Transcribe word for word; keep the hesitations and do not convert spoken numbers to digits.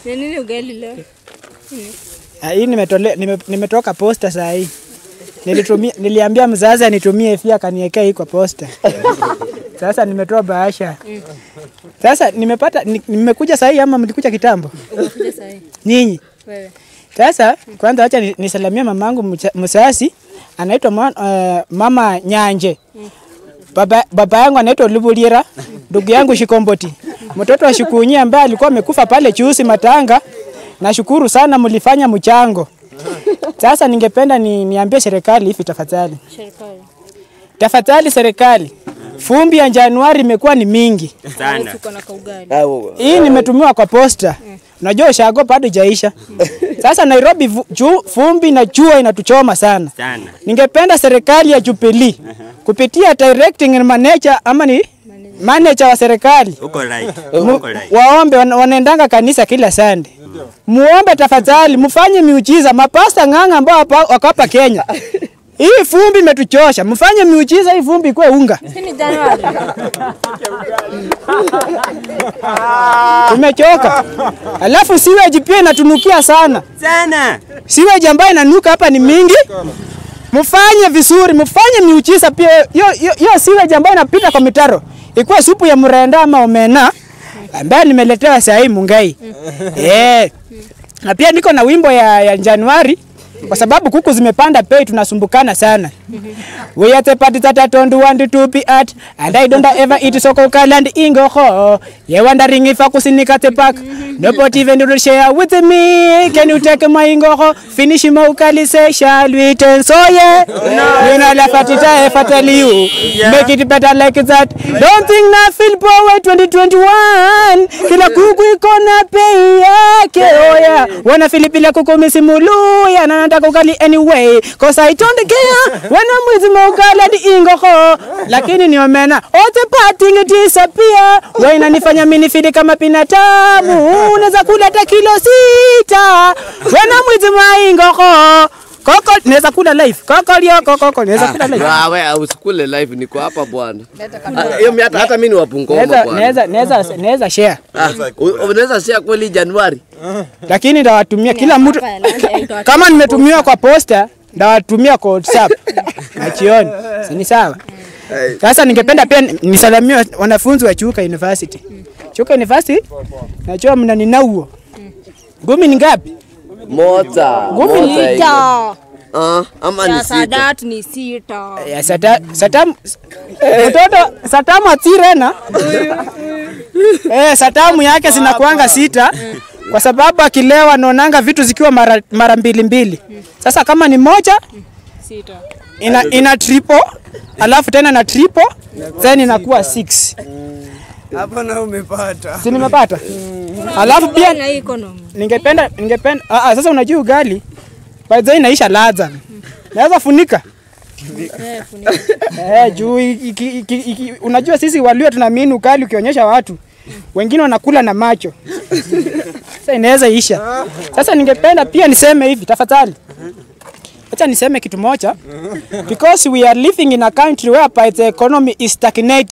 Ni nini ugali leo? Ah, hii nimetole nime, nimetoka posta saa hii. Nilitumia niliambia mzazi anitumie fia kaniwekea hii kwa posta. Sasa nimetoa bahasha. Sasa nimepata nimekuja saa hii ama mlikuja kitambo? Umekuja saa hii. Nyinyi. Wewe. Sasa kwanza acha nisalamia mamangu msasi anaitwa uh, mama Nyanje. Baba baba yangu anaitwa Lubulira, ndugu yangu Shikomboti. Mtoto wa Shukunyi ambaye alikuwa amekufa pale Chusi Matanga. Nashukuru sana mlifanya mchango. Sasa ningependa ni, niambie serikali hivi tafadhali. Serikali. Tafadhali serikali. Fumbi ya Januari imekuwa ni mingi Sana. Tuko na kaugali. Hii nimetumiwa kwa posta. Unajua shago bado jaisha. Sasa Nairobi ju, fumbi na jua inatuchoma sana. Sana. Ningependa serikali ya Jubilee kupitia directing manager ama ni manager wa serikali. Uko right. Uko right. Waombe wanaendanga kanisa kila Sunday. Muombe tafadhali mfanye miujiza mapasta nganga ambao wako hapa Kenya. Hii fumbi imetuchosha. Mfanye miujiza hii fumbi ikuwe unga. Ni Januari. Tumechoka. Alafu sewage pia inatunukia sana. Sana. Sewage ambayo inanuka hapa ni mingi. Mfanye vizuri, mfanye miujiza pia. Hiyo hiyo sewage ambayo inapita kwa mitaro ikuwe supu ya mrenda ama omena ambayo nimeletewa saa hii Mungai. Eh. Na pia niko na wimbo ya, ya Januari kwa sababu kuku zimepanda bei tunasumbukana sana. We are the party that I don't want to be at and I don't ever eat soko kaland ingoho. You wondering if I could sneak at the back. Nobody even to share with me. Can you take my ingoho? Finish my ukali say shall we turn so yeah. You know la fatita if I tell you. Make it better like that. Don't think na feel power twenty twenty-one. Kila kuku iko na bei yake oh yeah. Wana Filipila kuku misimulu ya na nataka ukali anyway cause I don't care when I'm with my ukali and ingoho. Lakini ni omena. All the parting it disappear. Wewe inanifanya mimi nifidi kama pinatamu. Unaweza kula hata kilo sita. When I'm with my ingoho. Koko naweza kula live. Koko lio koko naweza kula live. Ah wewe usikule live niko hapa bwana. Hiyo mimi hata hata mimi ni wapungoma bwana. Naweza naweza naweza share. Unaweza share kweli Januari. Lakini ndawatumia kila mtu kama nimetumiwa kwa posta ndawatumia kwa WhatsApp. Nachioni. Si sawa? Sasa ningependa pia nisalamie wanafunzi wa Chuka University. Chuka University najua mnaninauo. Ngumi ni ngapi? Moja. Ngumi ni sita. Ah, ama ni sita. Sadat ni sita. Ya sata satam mtoto satamu atirena. Eh satamu yake zinakuanga sita kwa sababu akilewa naonanga vitu zikiwa mara, mara mbili mbili. Sasa kama ni moja sita. Ina ina triple alafu tena na triple then inakuwa six. Hapo na umepata. Si nimepata? Alafu pia na economy. Ningependa ningependa ah, ah sasa unajua ugali by the way inaisha ladha. Naweza funika. Eh funika. Eh juu unajua sisi walio tunaamini ugali ukionyesha watu wengine wanakula na macho. Sasa inaweza isha. Sasa ningependa pia niseme hivi tafadhali. Acha niseme kitu moja because we are living in a country whereby the economy is stagnating.